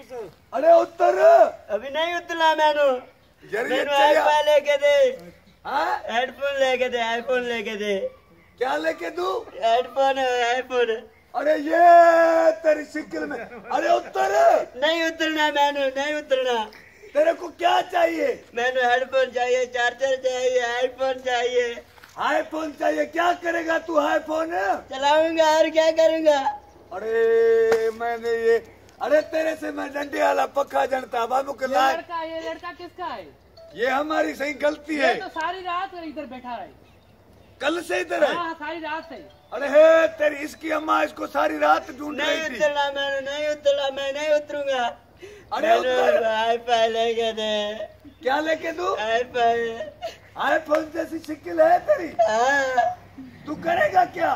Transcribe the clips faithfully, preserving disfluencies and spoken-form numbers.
अरे उत्तर अभी नहीं उतरना मैंने। यार ये मैंने चाहिए। आईफोन लेके दे, हाँ हेडफोन लेके दे, आईफोन लेके दे। क्या लेके दूं? हेडफोन है, आईफोन। अरे ये तेरी शिकिल में। अरे उत्तर नहीं उतरना मैंने, नहीं उतरना। तेरे को क्या चाहिए? मैंने हेडफोन चाहिए, चार्जर चाहिए, आईफोन चाहिए। आईफोन चाहिए? क्या करेगा तू आईफोन? चलाऊंगा और क्या करूंगा। अरे मैंने ये, अरे तेरे से मैं डंडे वाला पक्का जनता बाबू के ये लाल। लड़का ये लड़का किसका है? ये हमारी सही गलती है। ये तो सारी रात इधर बैठा है। कल से इधर है। हाँ सारी रात है। अरे हे तेरी इसकी अम्मा इसको सारी रात ढूंढ नहीं रही थी। उतरना मैंने, नहीं उतरना, मैं नहीं उतरूंगा। अरे उतर। आईफोन लेके दे। क्या लेके दूं? आईफोन। आईफोन जैसी शिकिल है तेरी। हाँ, तू करेगा क्या?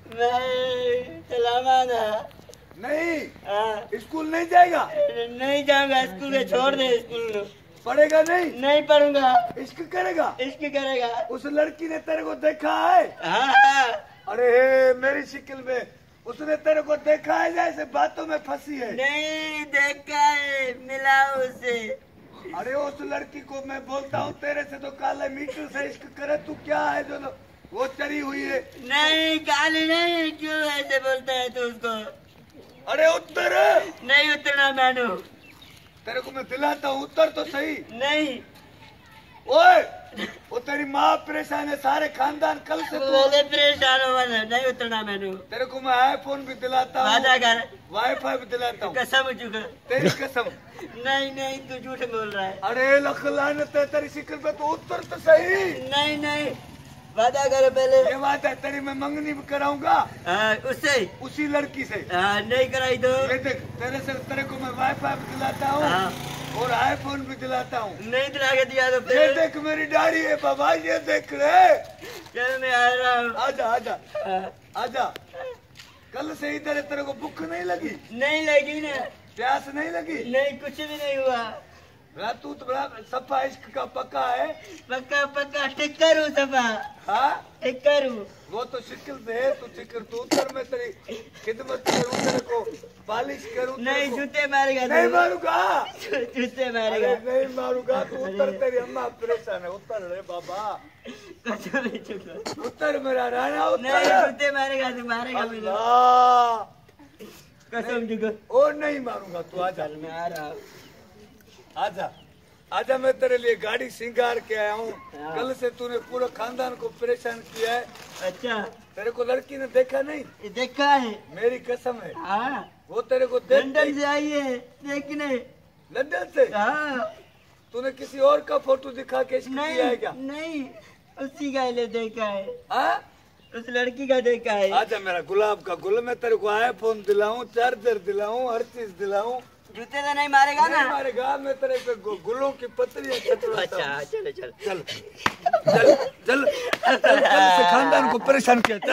मैं चलाऊंगा ना। नहीं हाँ, स्कूल नहीं जाएगा? नहीं जाऊंगा स्कूल में, छोड़ दे स्कूल। पढ़ेगा नहीं? नहीं पढ़ूंगा। इश्क करेगा? इश्क करेगा। उस लड़की ने तेरे को देखा है? हाँ हाँ। अरे हे मेरी शिकिल में उसने तेरे को देखा है जैसे बातों में फंसी है। नहीं देखा है, मिला उसे। अरे उस लड़की को मैं बोलता हूँ तेरे से तो काले मीटर से इश्क करे, तू क्या है जो न- वो चढ़ी हुई है। नहीं काली नहीं, क्यों ऐसे बोलता है तू उसको। अरे उत्तर नहीं उतरना मैंने। तेरे को मैं दिलाता हूँ, उत्तर तो सही। नहीं ओए वो तेरी माँ परेशान है, सारे खानदान कल से तू। बोले परेशान हो वाला, नहीं उतरना मैंने। तेरे को मैं आईफोन भी दिलाता वादा हूँ, कर, वाईफाई भी दिलाता हूँ। कसम चुका। तेरी कसम। नहीं नहीं, तू झूठ बोल रहा है। अरे लख लानत है तेरी शिकिल पे, तो उत्तर तो सही। नहीं नहीं, वादा करो पहले। ये बात है तेरी, मैं मंगनी भी कराऊंगा हाँ, उससे। उसी लड़की से। हाँ, नहीं कराई तो। ये देख तेरे से तेरे को मैं वाईफाई भी दिलाता हूँ हाँ, और आईफोन भी दिलाता हूँ। नहीं दिला के दिया तो ये फिर। देख मेरी दाढ़ी है बाबा, ये देख रे। चल मैं आ रहा हूँ। आजा आजा हाँ, आजा। कल से इधर है, तेरे को भूख नहीं लगी? नहीं लगी ना। प्यास नहीं लगी? नहीं, कुछ भी नहीं हुआ। बड़ा तू तो बड़ा सफा इश्क का पक्का है। पक्का पक्का टिक्कर हूँ सफा। हाँ टिक्कर हूँ। वो तो शिकिल से है, तू शिकिल तू उतर, मैं तेरी खिदमत करूँ, तेरे को पालिश करूँ। नहीं, जूते मारेगा तू। नहीं मारूंगा। जूते मारेगा। अरे नहीं मारूंगा, तू उतर, तेरी अम्मा परेशान है। उतर रे बाबा, कसम नहीं चुका। उतर मेरा राणा, नहीं, उतर। जूते मारेगा तू, मारेगा मुझे। अल्लाह कसम चुका। और नहीं मारूंगा, तू आजा चल मैं आ रहा हूँ। आजा आजा। मैं तेरे लिए गाड़ी सिंगार के आया हूँ। हाँ। कल से तूने पूरे खानदान को परेशान किया है। अच्छा, तेरे को लड़की ने देखा नहीं? ये देखा है। मेरी कसम है, हाँ, वो तेरे को देख। लंदन से आई है देखने। लंदन से? हाँ। तूने किसी और का फोटो दिखा के इश्क नहीं किया है क्या? नहीं, उसी का ले देखा है। हाँ? उस लड़की का देखा है। आजा मेरा गुलाब का गुल, मैं तेरे को आईफोन दिलाऊं, चार्जर दिलाऊं, हर चीज दिलाऊं। जूते तो नहीं मारेगा ना? नहीं मारेगा, मैं तेरे पे गु- गुलों की पत्रियां छतवाता हूं। अच्छा, चलो चलो। चल चल चल चल, चल से खानदान को परेशान किया।